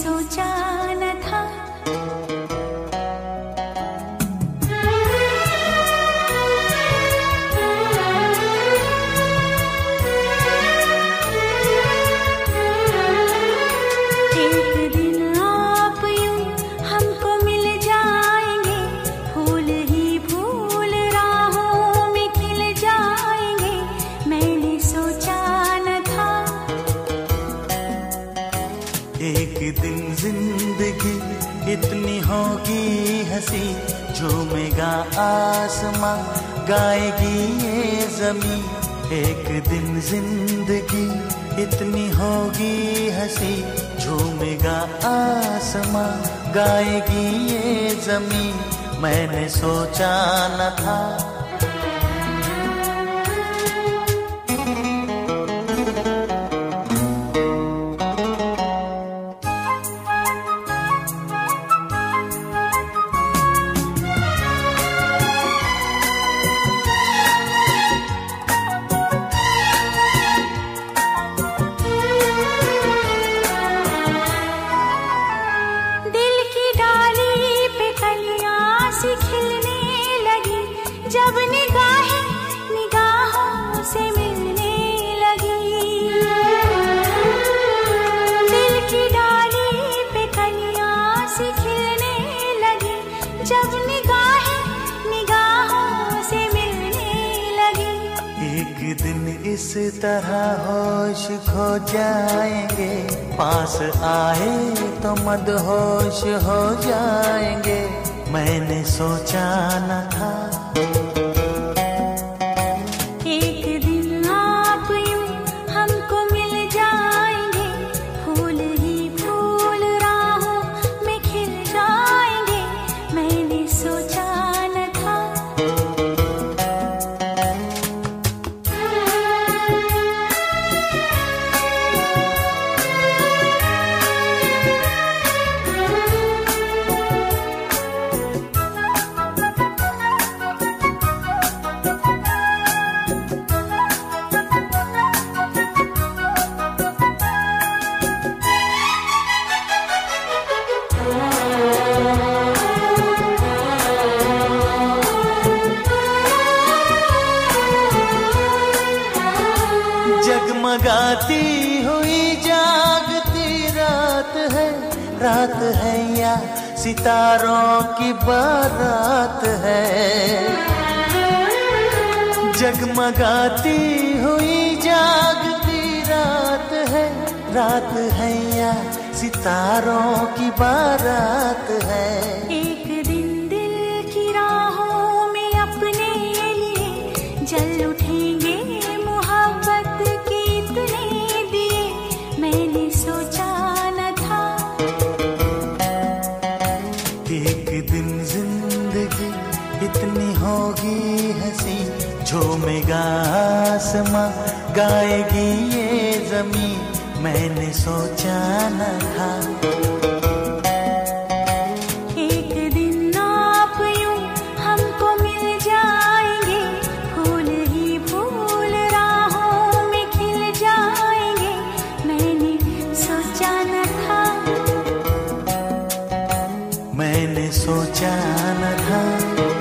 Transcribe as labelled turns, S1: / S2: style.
S1: सोचा न था। एक दिन आप यूं हमको मिल जाएंगे, फूल ही फूल राहों में खिल जाएंगे, मैंने सोचा न था।
S2: एक दिन जिंदगी इतनी होगी हंसी, झूमेगा आसमां, गाएगी ये जमीन। एक दिन जिंदगी इतनी होगी हंसी, झूमेगा आसमां, गाएगी ये जमीन, मैंने सोचा न था।
S1: खिलने लगी जब निगाहें निगाहों से मिलने लगी, दिल की डाली पे कलियां सी खिलने लगी जब निगाहें निगाहों से मिलने लगी।
S2: एक दिन इस तरह होश खो जाएंगे, पास आए तो मदहोश हो जाएंगे, मैंने सोचा न था।
S1: एक दिन आप यूं हमको मिल जाएंगे, फूल ही फूल राहों में खिल जाएंगे, मैंने सोचा न था।
S2: जगमगाती हुई जागती रात है या सितारों की बारात है। जगमगाती हुई जागती रात है या सितारों की बारात है।
S1: एक दिन दिल की राहों में अपने लिए जल उठेंगे, मोहब्बत के इतने दिए, मैंने सोचा न था।
S2: एक दिन जिंदगी इतनी होगी हंसी, झूमेगा आसमां, गाएगी ये जमीन, मैंने सोचा न था।
S1: एक दिन आप यूं हमको मिल जाएंगे, फूल ही फूल राहों में खिल जाएंगे, मैंने सोचा न था।
S2: मैंने सोचा न था।